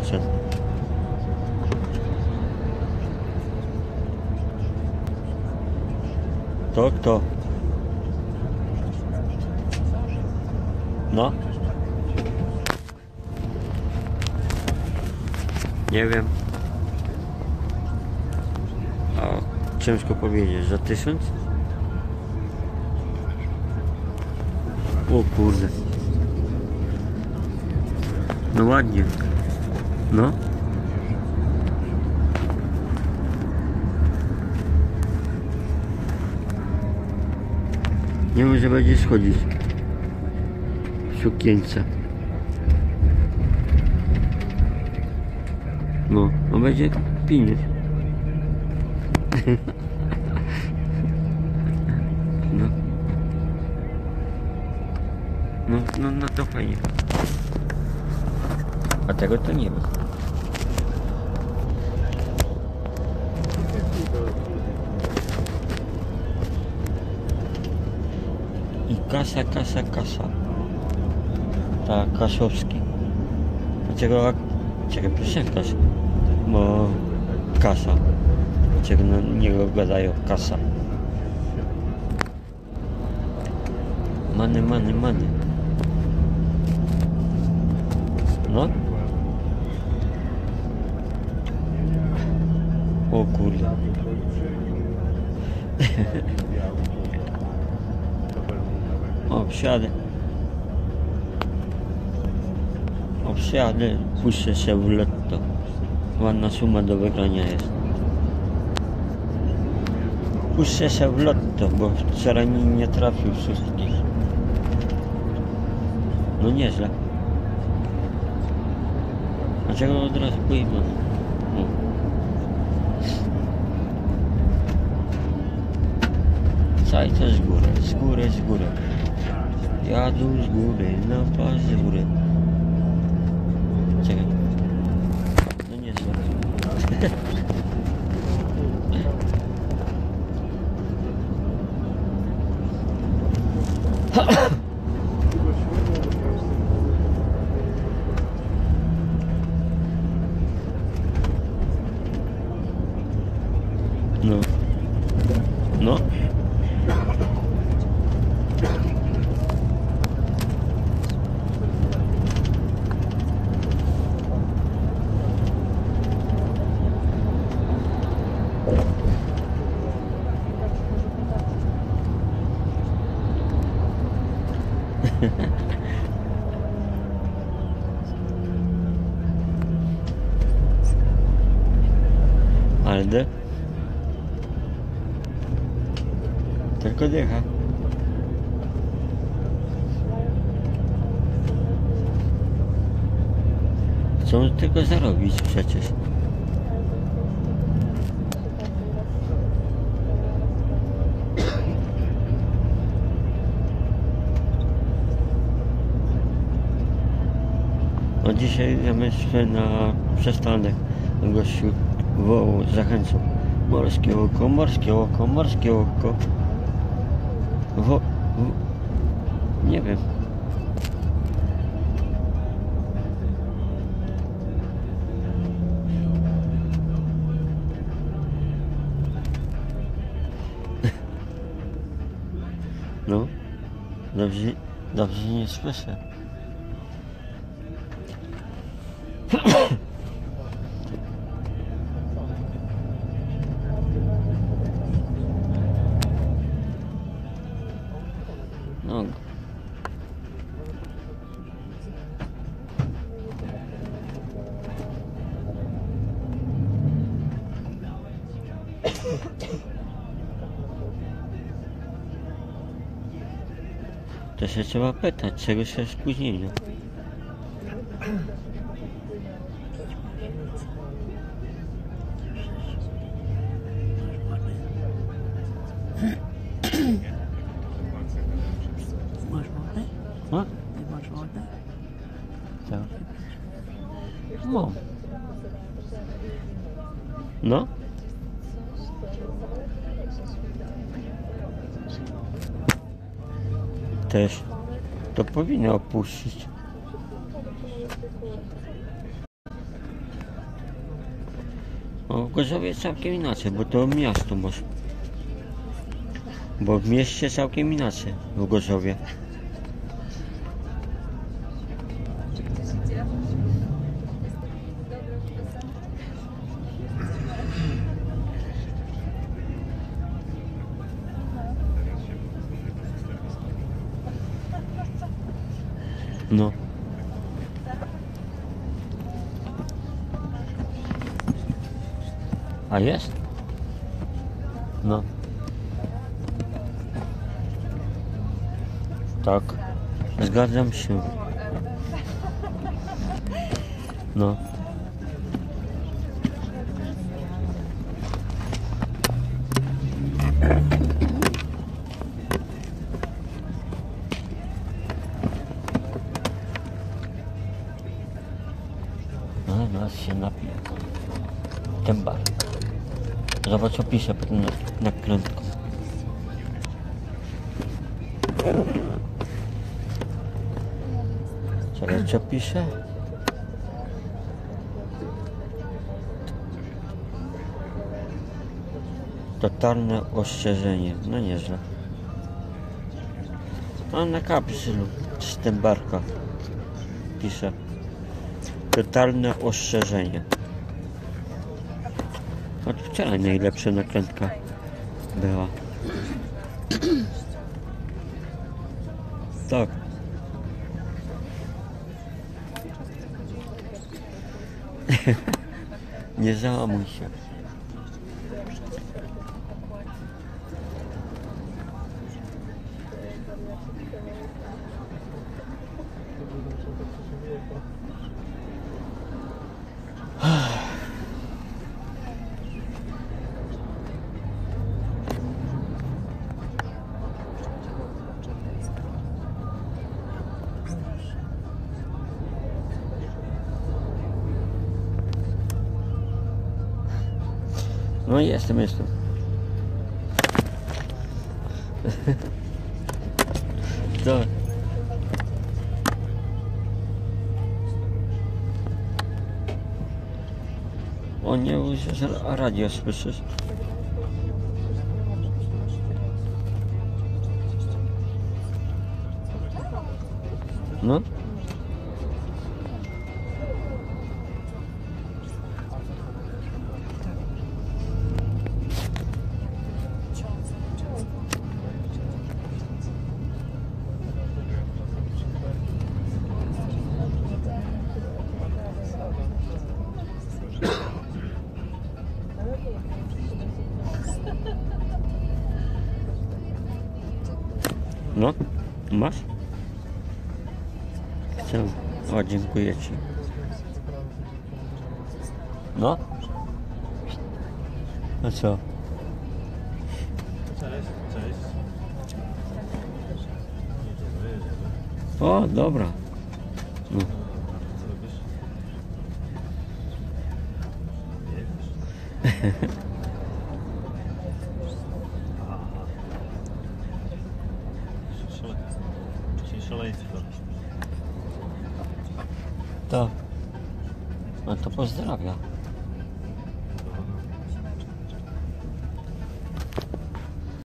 odszedł. To kto? No? Nie wiem. O, ciężko powiedzieć, za 1000? O kurde. No ładnie. No. Nie wiem, że będzie schodzić w sukience. No, on będzie pinieć. No. No to fajnie. A tego to nie wiem. I kasa. Tak, Kaszowski. Dlaczego piosenkarz? Bo kasa. Dlaczego na niego gadają kasa? Money. No? O kurde. O, wsiadę, puszczę się w lotto. Ładna suma do wygrania jest. Puszczę się w lotto, bo wczoraj nie trafił wszystkich. No nieźle. Dlaczego od razu pojechał? Cajce z góry. Jadą z góry, na pazurę. Czekaj. No nie są. No. Alde. Tylko dycha. Chcą tylko zarobić przecież. No dzisiaj zamieszczę na przystanek gościu wołu zachęcał. Morskie oko. Nie wiem. No, dobrze nie słyszę. No. To się trzeba pytać, czego się spóźnienia. Masz wodę? No? Nie masz wodę? Co? No. No? Też. To powinno opuścić. No, w Gorzowie całkiem inaczej, bo to miasto masz. Bo w mieście całkiem inaczej, w Gorzowie. No. A jest? No. Tak. Zgadzam się. No. A nas się napije. Ten bar. Zobacz co pisze pod naklętką. Czekaj, co pisze? Totalne ostrzeżenie. No nieźle. A na kapsulu z tym barka pisze. Totalne ostrzeżenie. Od wczoraj najlepsza nakrętka była. Tak. Nie załamuj się. No jestem. To. O nie, już radio słyszysz? No? No, masz? Chcę. O, dziękuję ci. No? A co? Cześć. O, dobra. No. Co robisz? Szaleństwo. To. No to pozdrawia.